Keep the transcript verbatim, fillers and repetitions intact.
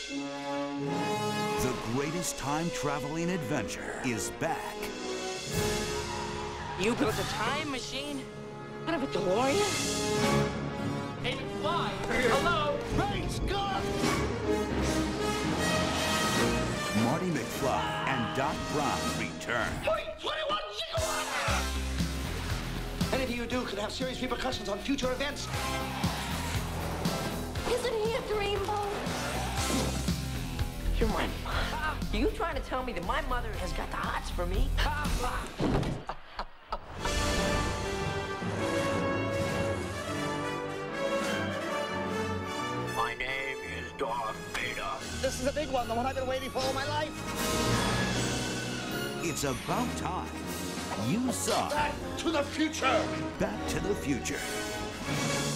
The greatest time-traveling adventure is back. You built a time machine? Out of a DeLorean? Hey, fly! Hello! Hey, Scott! Marty McFly and Doc Brown return. twenty-one gigawatts! Anything you do could have serious repercussions on future events. Isn't he a dreamboat? You're my mom. You trying to tell me that my mother has got the hots for me? My name is Darth Vader. This is a big one, the one I've been waiting for all my life. It's about time you saw Back to the future! Back to the Future.